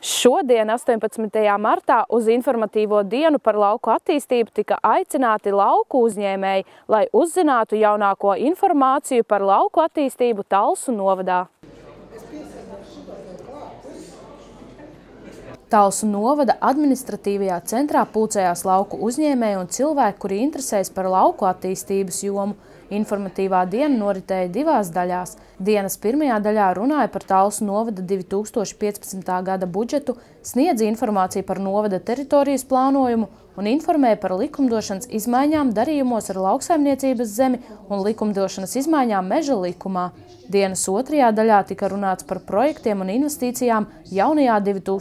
Šodien, 18. martā, uz informatīvo dienu par lauku attīstību tika aicināti lauku uzņēmēji, lai uzzinātu jaunāko informāciju par lauku attīstību Talsu novadā. Talsu novada administratīvajā centrā pulcējās lauku uzņēmēji un cilvēki, kuri interesējas par lauku attīstības jomu. Informatīvā diena noritēja divās daļās. Dienas pirmajā daļā runāja par Talsu novada 2015. gada budžetu, sniedza informāciju par novada teritorijas plānojumu un informēja par likumdošanas izmaiņām darījumos ar lauksaimniecības zemi un likumdošanas izmaiņām meža likumā. Dienas otrajā daļā tika runāts par projektiem un investīcijām jaunajā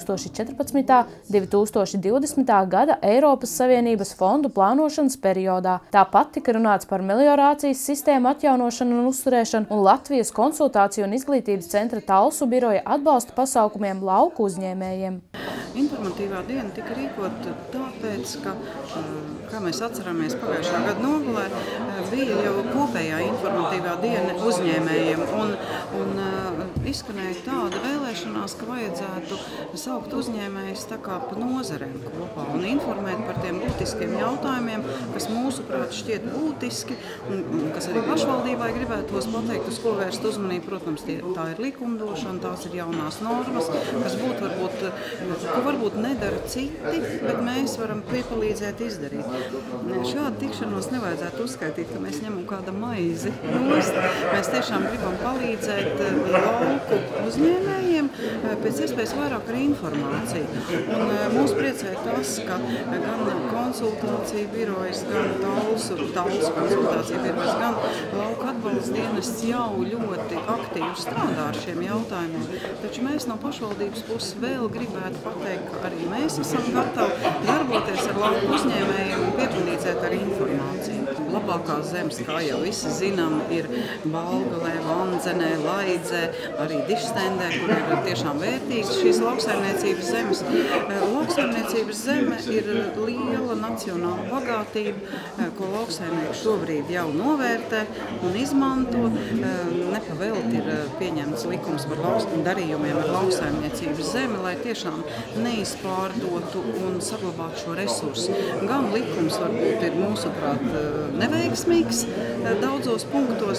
2014.–2020. gada Eiropas Savienības fondu plānošanas periodā. Tāpat tika runāts par meliorācijas sistēmu atjaunošanu un uzturēšanu un Latvijas konsultāciju un izglītības centra Talsu biroja atbalsta pasaukumiem lauku uzņēmējiem. Informatīvā diena tika rīkota tāpēc, ka, kā mēs atceramies, pagājušā gada nogalē bija jau kopējā informatīvā diena uzņēmējiem un izskanēja tāda vēlēšanās, ka vajadzētu saukt uzņēmējus tā kā pa nozarēm kopā un informēt par tiem būtiskiem jautājumiem, kas mūsuprāt šķiet būtiski un kas arī pašvaldībai gribētos pateikt, uz ko vērst uzmanību. Protams, tā ir likumdošana, tās ir jaunās normas, kas būtu varbūt nedara citi, bet mēs varam piepalīdzēt izdarīt. Šādu tikšanos nevajadzētu uzskaitīt, ka mēs ņemam kāda maizi nost. Mēs tiešām gribam palīdzēt lauku uzņēmējiem pēc iespējas vairāk ar informāciju. Un mūs priecē tas, ka gan konsultācija birojas, gan Talsu konsultācija birojas, gan lauka atbalsta dienests jau ļoti aktīvi strādā ar šiem jautājumiem. Taču mēs no pašvaldības puses vēl gribētu pateikt, ka arī mēs esam gatavi darboties ar lauku uzņēmējiem un piepalīdzēt ar informāciju. Labākās zemes, kā jau visi zinām, ir Balgalē, Vandzenē, Laidzē, arī Dišstendē, kur ir tiešām vērtīgas šīs lauksaimniecības zemes. Lauksaimniecības zeme ir liela nacionāla bagātība, ko lauksaimnieki šobrīd jau novērtē un izmanto. Nepavēlti ir pieņemts likums par darījumiem ar lauksaimniecības zemi, lai tiešām neizpārdotu un saglabātu šo resursu. Gan likums varbūt ir mūsuprāt neveiksmīgs daudzos punktos,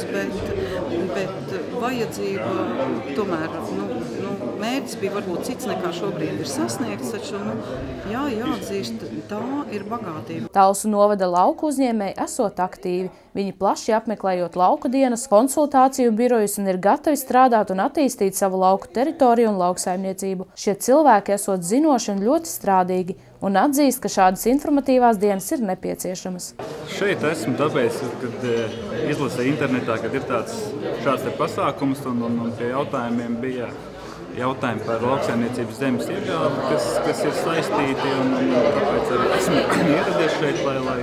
bet vajadzība tomēr, mērķis bija varbūt cits nekā šobrīd ir sasniegts, taču jāatzīst, tā ir bagātība. Talsu novada lauku uzņēmēji esot aktīvi. Viņi plaši apmeklējot lauku dienas, konsultāciju birojus un ir gatavi strādāt un attīstīt savu lauku teritoriju un lauksaimniecību. Šie cilvēki esot zinoši un ļoti strādīgi un atzīst, ka šādas informatīvās dienas ir nepieciešamas. Šeit esmu tāpēc, kad izlasēju internetā, kad ir šāds pasākums un pie jautājumiem bija jautājumi par lauksaimniecības zemes iegādi, kas ir saistīti, un tāpēc arī esmu ieradies šeit, lai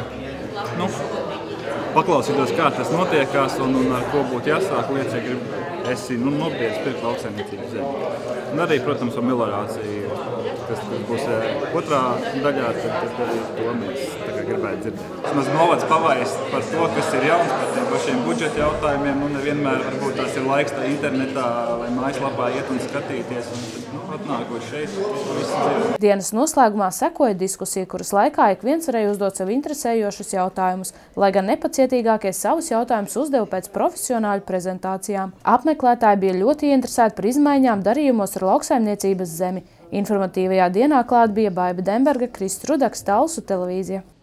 paklausītos, kā tas notiekās un ar ko būtu jāsāk lietas, ja esi nopietns pirkt lauksaimniecības zemi. Un arī, protams, par meliorāciju, kas būs otrā daļā, tad to mēs gribētu dzirdēt. Maz novads pavājas par to, kas ir jauns, par tiem pašiem budžeta jautājumiem, un nevienmēr varbūt tās ir laiks tā internetā vai mājaslapā iet un skatīties, un atnākot šeit, visu dzīvo. Dienas noslēgumā sekoja diskusija, kuras laikā ik viens varēja uzdot sev interesējošus jautājumus, lai gan nepacietīgākie savus jautājumus uzdeva pēc profesionāļu prezentācijām. Apmeklētāji bija ļoti ieinteresēti par izmaiņām darījumos ar lauksaimniecības zemi. Informatīvajā dienā klāt bija Baiba Demberga, Krists Rudaks, Talsu televīzija.